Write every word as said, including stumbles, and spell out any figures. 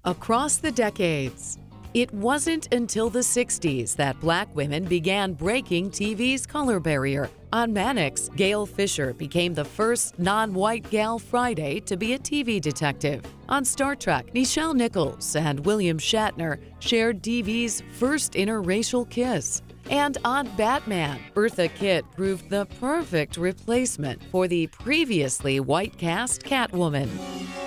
Across the decades, it wasn't until the sixties that Black women began breaking T V's color barrier. On Mannix, Gail Fisher became the first non-white gal Friday to be a T V detective. On Star Trek, Nichelle Nichols and William Shatner shared T V's first interracial kiss. And on Batman, Eartha Kitt proved the perfect replacement for the previously white cast Catwoman.